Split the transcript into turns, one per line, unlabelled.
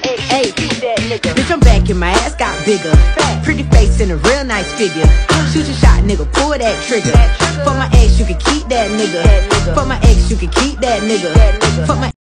ex,
Ayy,
keep that nigga.
bitch, I'm back and my ass got bigger. Pretty face and a real nice figure. Shoot your shot, nigga, pull that trigger. For my ex, you can keep that nigga. For my ex, you can keep that nigga. For my